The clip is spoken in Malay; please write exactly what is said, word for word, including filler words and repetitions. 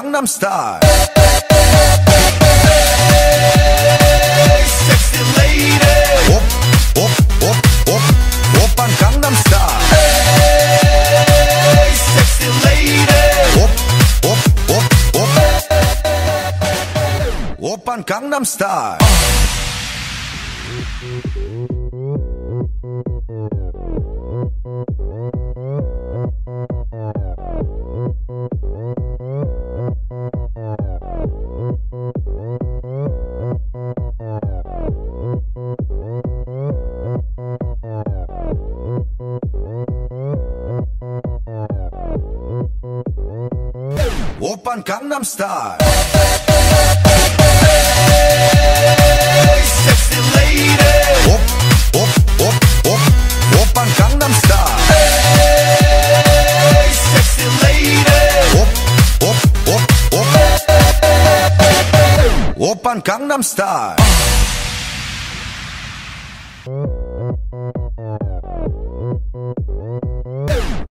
Gangnam Style. Sexy lady. Op, op, op, op, oppan Gangnam Style. Sexy lady. Op, op, op, op, oppan Gangnam Style. Oppan Gangnam Style. Sexy lady. Op, op, op, op, oppan Gangnam Style. Sexy lady. Op, op, op, op, oppan Gangnam Style.